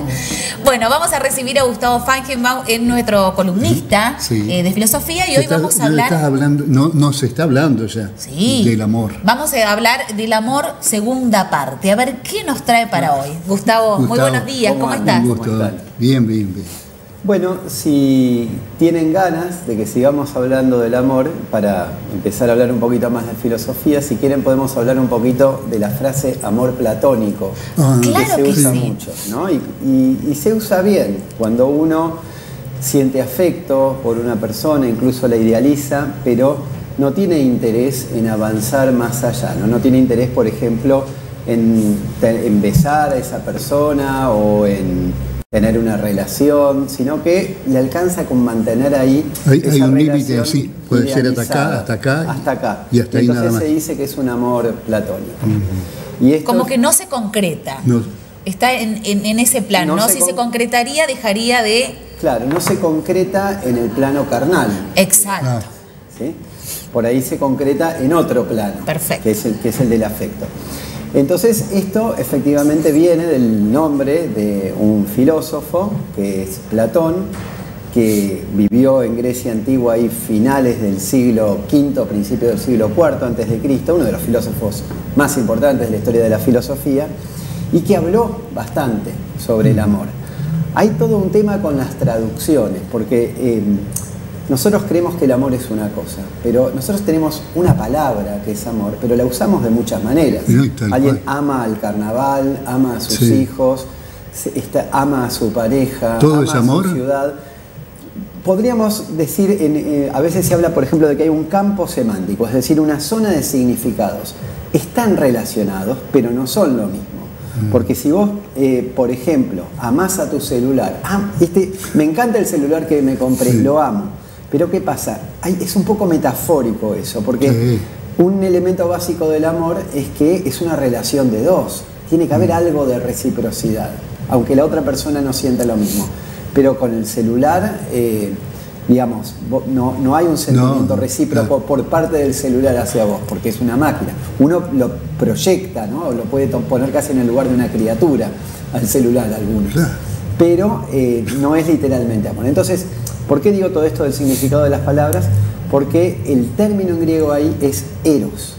Bueno, vamos a recibir a Gustavo Feigenbaum, es nuestro columnista de filosofía, y hoy vamos a hablar... No, se está hablando ya del amor. Vamos a hablar del amor segunda parte. A ver, ¿qué nos trae para hoy? Gustavo, muy buenos días, ¿cómo estás? Un gusto. Bien. Bueno, si tienen ganas de que sigamos hablando del amor, para empezar a hablar un poquito más de filosofía, si quieren podemos hablar un poquito de la frase amor platónico, que se usa mucho, ¿no? Y se usa bien cuando uno siente afecto por una persona, incluso la idealiza, pero no tiene interés en avanzar más allá, no tiene interés, por ejemplo, en besar a esa persona o en tener una relación, sino que le alcanza con mantener ahí hay un límite así, puede ser hasta acá y hasta ahí nada más. Entonces se dice que es un amor platónico. Y esto, como que no se concreta, está en ese plano, ¿no? Si se concretaría dejaría de... Claro, no se concreta en el plano carnal. Exacto. ¿Sí? Por ahí se concreta en otro plano. Perfecto. Que es el del afecto. Entonces esto efectivamente viene del nombre de un filósofo que es Platón, que vivió en Grecia antigua y finales del siglo V, principios del siglo IV antes de Cristo, uno de los filósofos más importantes de la historia de la filosofía, y que habló bastante sobre el amor. Hay todo un tema con las traducciones, porque nosotros creemos que el amor es una cosa, pero nosotros tenemos una palabra que es amor, pero la usamos de muchas maneras. Alguien ama al carnaval, ama a sus hijos, ama a su pareja, ama es amor. A su ciudad. Podríamos decir, a veces se habla, por ejemplo, de que hay un campo semántico, es decir, una zona de significados. Están relacionados, pero no son lo mismo. Porque si vos, por ejemplo, amás a tu celular, me encanta el celular que me compré, lo amo. Pero ¿qué pasa? Es un poco metafórico eso, porque un elemento básico del amor es que es una relación de dos. Tiene que haber algo de reciprocidad, aunque la otra persona no sienta lo mismo. Pero con el celular, digamos, no hay un sentimiento recíproco por parte del celular hacia vos, porque es una máquina. Uno lo proyecta, ¿no? Lo puede poner casi en el lugar de una criatura al celular algunos. Pero no es literalmente amor. Entonces, ¿por qué digo todo esto del significado de las palabras? Porque el término en griego ahí es eros.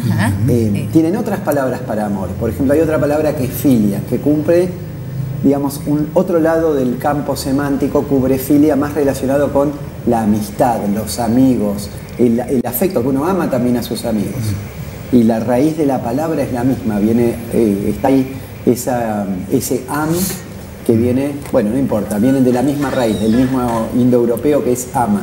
Tienen otras palabras para amor. Por ejemplo, hay otra palabra que es filia, que cubre, digamos, otro lado del campo semántico, cubre filia más relacionado con la amistad, los amigos, el afecto, que uno ama también a sus amigos. Y la raíz de la palabra es la misma, está ahí ese am, que viene, bueno, no importa, vienen de la misma raíz, del mismo indoeuropeo que es ama,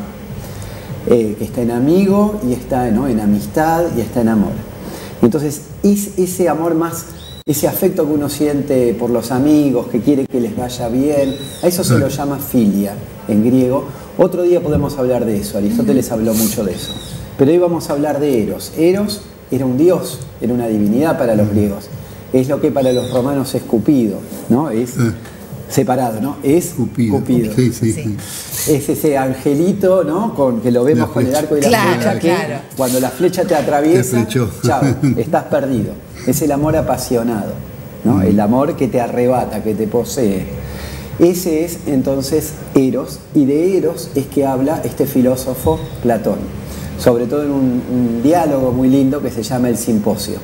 que está en amigo y está en amistad y está en amor. Entonces, ese amor más, ese afecto que uno siente por los amigos, que quiere que les vaya bien, a eso se lo llama filia en griego. Otro día podemos hablar de eso, Aristóteles habló mucho de eso. Pero hoy vamos a hablar de Eros. Eros era un dios, era una divinidad para los griegos. Es lo que para los romanos es Cupido, ¿no? Es separado, ¿no? Es Cupido. Sí. Es ese angelito, ¿no? Que lo vemos con el arco y la flecha, que cuando la flecha te atraviesa, chao, estás perdido. Es el amor apasionado, ¿no? El amor que te arrebata, que te posee. Ese es entonces Eros, y de Eros es que habla este filósofo Platón, sobre todo en un diálogo muy lindo que se llama el Simposio.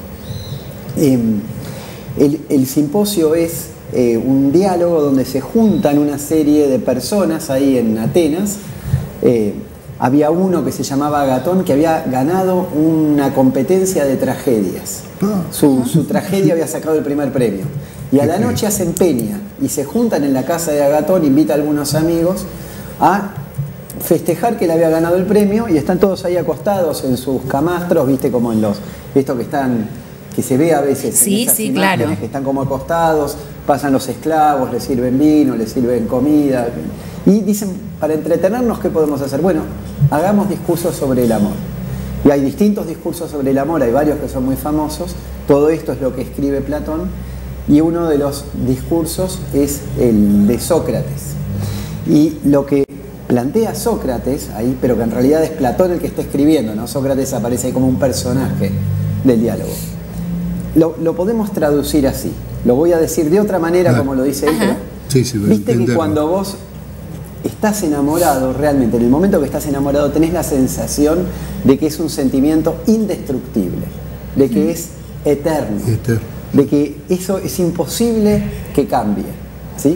El Simposio es un diálogo donde se juntan una serie de personas ahí en Atenas. Había uno que se llamaba Agatón, que había ganado una competencia de tragedias. Su tragedia había sacado el primer premio. Y a la noche hacen peña y se juntan en la casa de Agatón, invita a algunos amigos a festejar que le había ganado el premio, y están todos ahí acostados en sus camastros, viste, como en estos que se ve a veces en esas imágenes, claro, que están como acostados, pasan los esclavos, les sirven vino, les sirven comida, y dicen, para entretenernos, ¿qué podemos hacer? Bueno, hagamos discursos sobre el amor. Y hay distintos discursos sobre el amor, hay varios que son muy famosos. Todo esto es lo que escribe Platón, y uno de los discursos es el de Sócrates. Y lo que plantea Sócrates ahí, pero que en realidad es Platón el que está escribiendo, ¿no? Sócrates aparece ahí como un personaje del diálogo. Lo podemos traducir así. Lo voy a decir de otra manera, como lo dice él, pero Sí, viste que cuando vos estás enamorado, realmente, en el momento que estás enamorado, tenés la sensación de que es un sentimiento indestructible, de que es eterno, de que eso es imposible que cambie, ¿sí?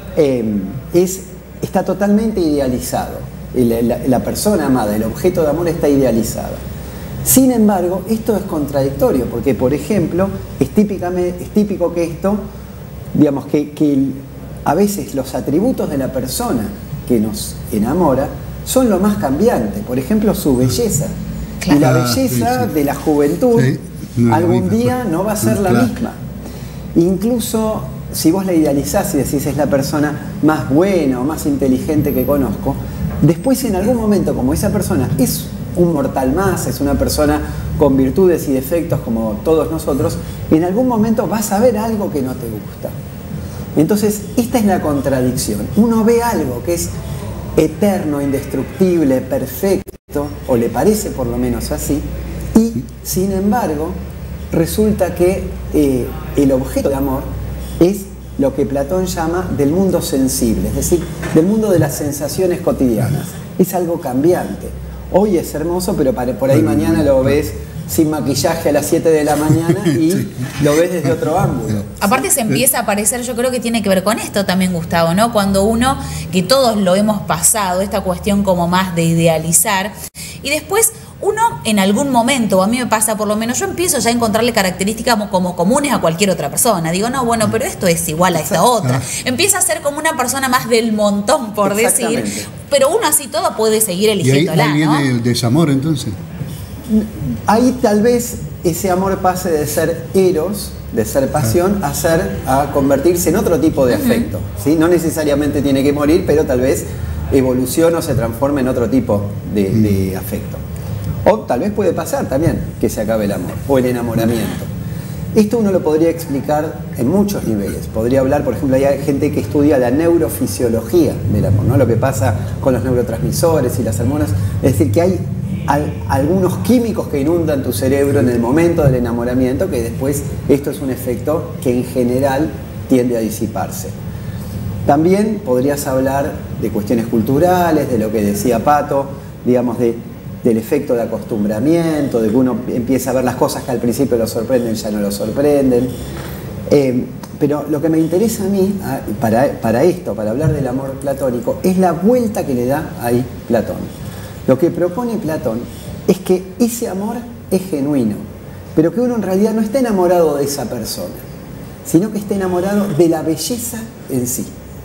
Está totalmente idealizado. La persona amada, el objeto de amor está idealizado. Sin embargo, esto es contradictorio, porque, por ejemplo, es típico que esto, digamos, que a veces los atributos de la persona que nos enamora son lo más cambiante. Por ejemplo, su belleza. Claro. Y la belleza de la juventud algún día no va a ser la misma. Incluso si vos la idealizás y decís es la persona más buena o más inteligente que conozco, después en algún momento, como esa persona es un mortal más, es una persona con virtudes y defectos como todos nosotros, en algún momento vas a ver algo que no te gusta. Entonces, esta es la contradicción. Uno ve algo que es eterno, indestructible, perfecto, o le parece por lo menos así, y sin embargo, resulta que el objeto de amor es lo que Platón llama del mundo sensible, es decir, del mundo de las sensaciones cotidianas. Es algo cambiante. Hoy es hermoso, pero por ahí mañana lo ves sin maquillaje a las 7 de la mañana y lo ves desde otro ángulo. Aparte se empieza a aparecer, yo creo que tiene que ver con esto también, Gustavo, ¿no? Cuando uno, que todos lo hemos pasado, esta cuestión como más de idealizar, y después uno en algún momento, o a mí me pasa por lo menos, yo empiezo ya a encontrarle características como comunes a cualquier otra persona. Digo, no, bueno, pero esto es igual a esta otra. Empieza a ser como una persona más del montón, por decir, pero uno así todo puede seguir eligiéndola, ¿no? ¿Y ahí viene el desamor entonces? Ahí tal vez ese amor pase de ser eros, de ser pasión, a convertirse en otro tipo de afecto, ¿sí? No necesariamente tiene que morir, pero tal vez evoluciona o se transforma en otro tipo de afecto. O tal vez puede pasar también que se acabe el amor o el enamoramiento. Esto uno lo podría explicar en muchos niveles. Podría hablar, por ejemplo, hay gente que estudia la neurofisiología del amor, ¿no? Lo que pasa con los neurotransmisores y las hormonas. Es decir, que hay algunos químicos que inundan tu cerebro en el momento del enamoramiento, que después esto es un efecto que en general tiende a disiparse. También podrías hablar de cuestiones culturales, de lo que decía Pato, digamos, del efecto de acostumbramiento, de que uno empieza a ver las cosas que al principio lo sorprenden, ya no lo sorprenden. Pero lo que me interesa a mí, para esto, para hablar del amor platónico, es la vuelta que le da ahí Platón. Lo que propone Platón es que ese amor es genuino, pero que uno en realidad no está enamorado de esa persona, sino que está enamorado de la belleza en sí.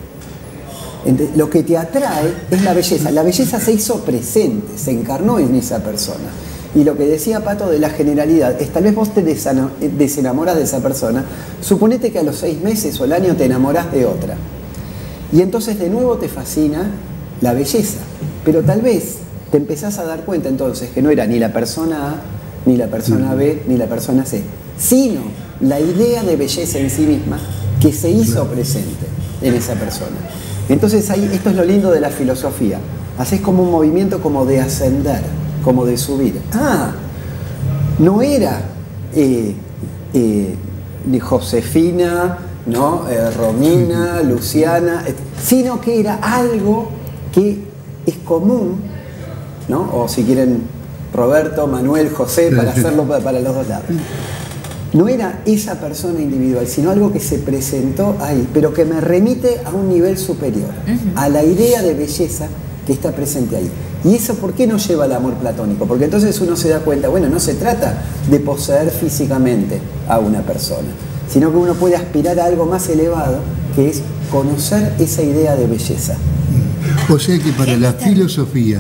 Lo que te atrae es la belleza. La belleza se hizo presente, se encarnó en esa persona. Y lo que decía Pato de la generalidad es tal vez vos te desenamoras de esa persona, suponete que a los 6 meses o el año te enamorás de otra. Y entonces de nuevo te fascina la belleza. Pero tal vez te empezás a dar cuenta entonces que no era ni la persona A, ni la persona B, ni la persona C, sino la idea de belleza en sí misma que se hizo presente en esa persona. Entonces ahí, esto es lo lindo de la filosofía. Haces como un movimiento como de ascender, como de subir. No era ni Josefina, ¿no? Romina, Luciana, sino que era algo que es común, ¿no? O si quieren, Roberto, Manuel, José, para hacerlo para los dos lados. No era esa persona individual, sino algo que se presentó ahí, pero que me remite a un nivel superior, a la idea de belleza que está presente ahí. ¿Y eso por qué nos lleva al amor platónico? Porque entonces uno se da cuenta, bueno, no se trata de poseer físicamente a una persona, sino que uno puede aspirar a algo más elevado, que es conocer esa idea de belleza. O sea que para la filosofía,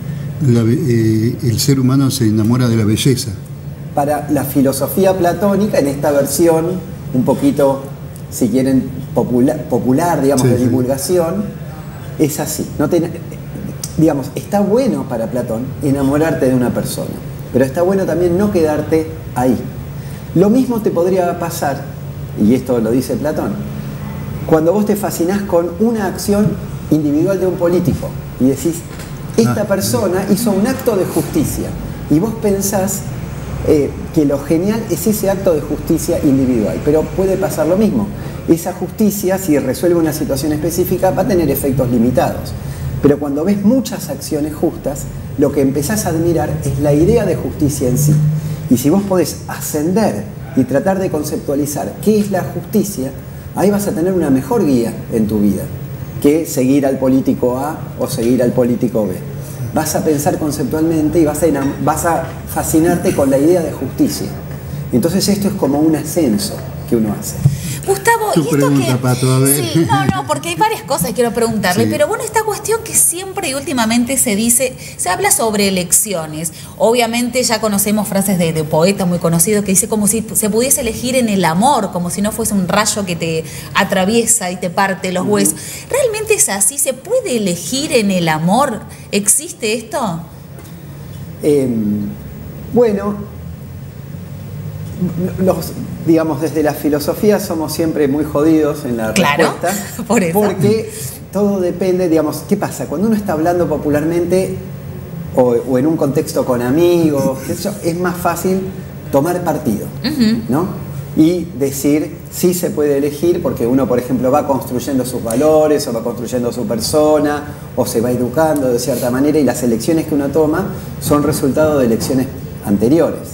el ser humano se enamora de la belleza. Para la filosofía platónica, en esta versión un poquito, si quieren, popular, digamos, de divulgación, es así. Digamos, está bueno para Platón enamorarte de una persona, pero está bueno también no quedarte ahí. Lo mismo te podría pasar, y esto lo dice Platón, cuando vos te fascinás con una acción individual de un político y decís, esta persona hizo un acto de justicia, y vos pensás que lo genial es ese acto de justicia individual, pero puede pasar lo mismo, esa justicia, si resuelve una situación específica, va a tener efectos limitados. Pero cuando ves muchas acciones justas, lo que empezás a admirar es la idea de justicia en sí. Y si vos podés ascender y tratar de conceptualizar qué es la justicia, ahí vas a tener una mejor guía en tu vida que seguir al político A o seguir al político B. Vas a pensar conceptualmente y vas a fascinarte con la idea de justicia. Entonces esto es como un ascenso que uno hace. Gustavo, tu pregunta, Pato, a ver. Sí, no, porque hay varias cosas que quiero preguntarle, sí. Pero bueno, esta cuestión que siempre y últimamente se habla sobre elecciones. Obviamente ya conocemos frases de poeta muy conocido que dice como si se pudiese elegir en el amor, como si no fuese un rayo que te atraviesa y te parte los huesos. ¿Realmente es así? ¿Se puede elegir en el amor? ¿Existe esto? Bueno, digamos, desde la filosofía somos siempre muy jodidos en la respuesta. Por eso. Porque todo depende, digamos, ¿qué pasa? Cuando uno está hablando popularmente o en un contexto con amigos, es más fácil tomar partido, ¿no? Y decir, sí se puede elegir porque uno, por ejemplo, va construyendo sus valores o va construyendo su persona o se va educando de cierta manera y las elecciones que uno toma son resultado de elecciones anteriores.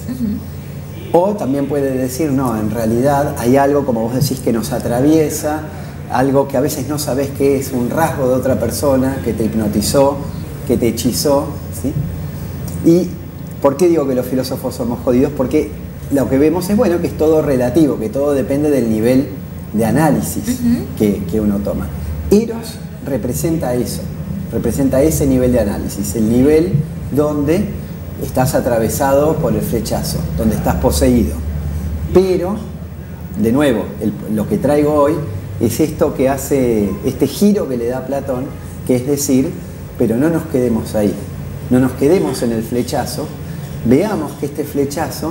O también puede decir, no, en realidad hay algo, como vos decís, que nos atraviesa, algo que a veces no sabés qué es, un rasgo de otra persona que te hipnotizó, que te hechizó, ¿sí? ¿Y por qué digo que los filósofos somos jodidos? Porque lo que vemos es, bueno, que es todo relativo, que todo depende del nivel de análisis que uno toma. Eros representa eso, representa ese nivel de análisis, el nivel donde estás atravesado por el flechazo, donde estás poseído. Pero, de nuevo, lo que traigo hoy es esto que hace, este giro que le da Platón, que es decir, pero no nos quedemos ahí, no nos quedemos en el flechazo, veamos que este flechazo,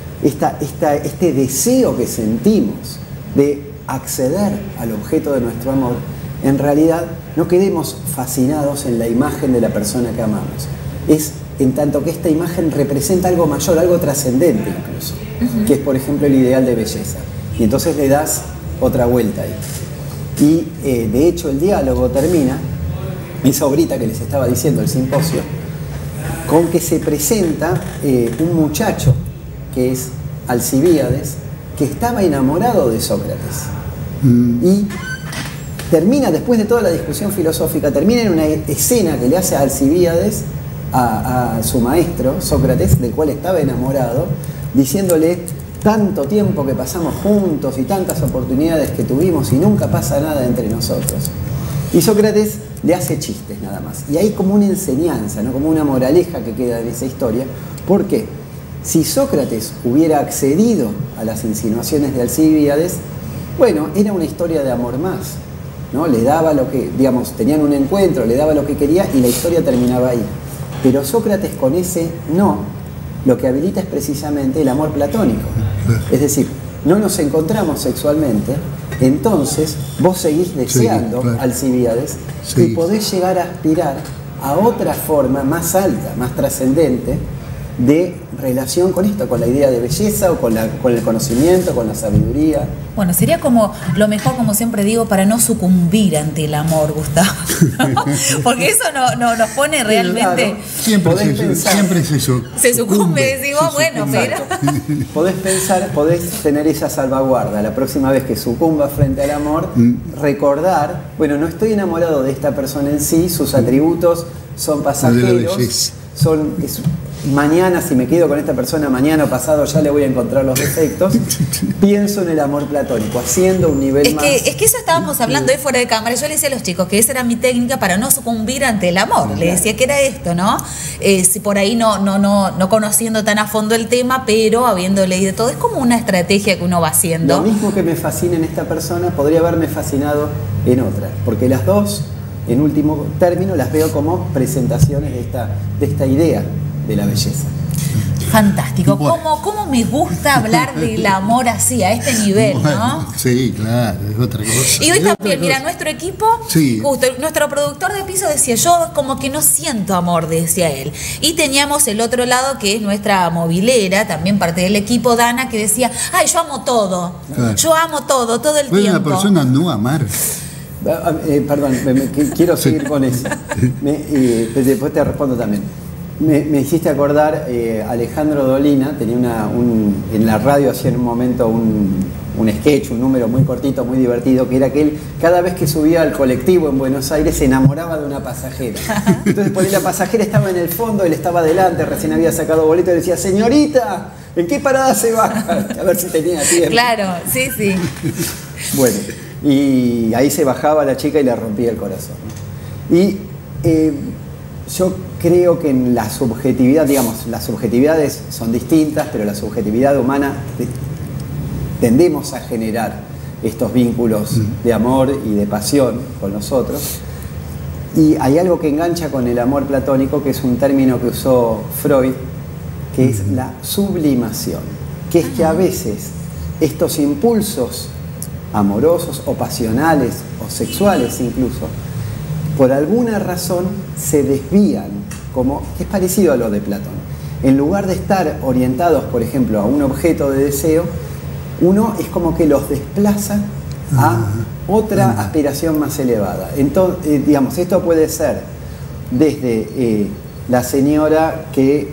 este deseo que sentimos de acceder al objeto de nuestro amor, en realidad no quedemos fascinados en la imagen de la persona que amamos. Es en tanto que esta imagen representa algo mayor, algo trascendente incluso, que es, por ejemplo, el ideal de belleza. Y entonces le das otra vuelta ahí. Y de hecho el diálogo termina, esa obrita que les estaba diciendo, el simposio, con que se presenta un muchacho que es Alcibíades, que estaba enamorado de Sócrates. Y termina, después de toda la discusión filosófica, termina en una escena que le hace a Alcibíades a su maestro, Sócrates, del cual estaba enamorado, diciéndole tanto tiempo que pasamos juntos y tantas oportunidades que tuvimos y nunca pasa nada entre nosotros. Y Sócrates le hace chistes nada más. Y hay como una enseñanza, ¿no? Como una moraleja que queda en esa historia. ¿Por qué? Si Sócrates hubiera accedido a las insinuaciones de Alcibíades, bueno, era una historia de amor más, ¿no? Le daba lo que, digamos, tenían un encuentro, le daba lo que quería y la historia terminaba ahí. Pero Sócrates con ese no, lo que habilita es precisamente el amor platónico. Es decir, no nos encontramos sexualmente, entonces vos seguís deseando Alcibíades y podés llegar a aspirar a otra forma más alta, más trascendente de relación con esto, con la idea de belleza o con el conocimiento, con la sabiduría. Bueno, sería como lo mejor, como siempre digo, para no sucumbir ante el amor, Gustavo, ¿no? Porque eso no nos pone realmente... Claro, siempre es eso. Se sucumbe, decimos, bueno, pero... Podés pensar, podés tener esa salvaguarda. La próxima vez que sucumba frente al amor, recordar, bueno, no estoy enamorado de esta persona en sí, sus atributos son pasajeros, mañana, si me quedo con esta persona, mañana o pasado ya le voy a encontrar los defectos. Pienso en el amor platónico, haciendo un nivel más... Es que eso estábamos hablando ahí fuera de cámara. Yo le decía a los chicos que esa era mi técnica para no sucumbir ante el amor. Claro. Le decía que era esto, ¿no? Si por ahí no conociendo tan a fondo el tema, pero habiendo leído todo, es como una estrategia que uno va haciendo. Lo mismo que me fascina en esta persona podría haberme fascinado en otra, porque las dos, en último término, las veo como presentaciones de esta idea de la belleza. Fantástico. Bueno. ¿Cómo me gusta hablar del amor así, a este nivel, ¿no? Sí, claro, es otra cosa. Y hoy también, mira, nuestro equipo, sí. Justo, nuestro productor de piso decía, yo como que no siento amor, decía él. Y teníamos el otro lado, que es nuestra movilera, también parte del equipo, Dana, que decía, ay, yo amo todo. Claro. Yo amo todo el ¿Puede tiempo. una persona no amar? Perdón, quiero seguir con eso. Después te respondo también. Me hiciste acordar, Alejandro Dolina tenía en la radio hacía en un momento un sketch, un número muy cortito, muy divertido, que era que él cada vez que subía al colectivo en Buenos Aires se enamoraba de una pasajera. Entonces por ahí la pasajera estaba en el fondo, él estaba adelante, recién había sacado boleto y le decía, señorita, ¿en qué parada se baja? A ver si tenía tiempo. Claro, sí. Bueno, y ahí se bajaba la chica y le rompía el corazón. Y yo creo que en la subjetividad, digamos, las subjetividades son distintas, pero la subjetividad humana tendemos a generar estos vínculos de amor y de pasión con los otros. Y hay algo que engancha con el amor platónico, que es un término que usó Freud, que es la sublimación, que es que a veces estos impulsos amorosos o pasionales o sexuales incluso, por alguna razón se desvían, como es parecido a lo de Platón. En lugar de estar orientados, por ejemplo, a un objeto de deseo, uno es como que los desplaza a otra aspiración más elevada. Entonces, digamos, esto puede ser desde la señora que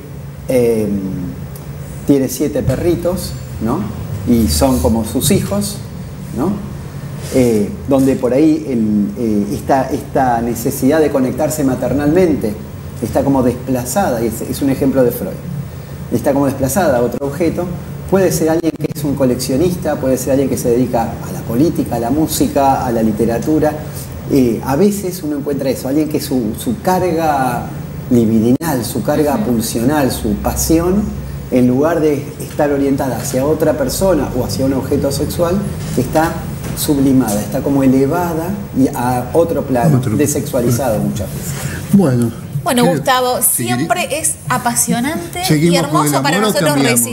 tiene 7 perritos, ¿no? Y son como sus hijos, ¿no? Donde por ahí esta necesidad de conectarse maternalmente está como desplazada, y es un ejemplo de Freud, está como desplazada a otro objeto. Puede ser alguien que es un coleccionista, puede ser alguien que se dedica a la política, a la música, a la literatura. A veces uno encuentra eso, alguien que su carga libidinal, su carga pulsional, su pasión, en lugar de estar orientada hacia otra persona o hacia un objeto sexual, está sublimada, está como elevada y a otro plano, desexualizado muchas veces. Bueno, Gustavo, siempre es apasionante y hermoso para nosotros recibir.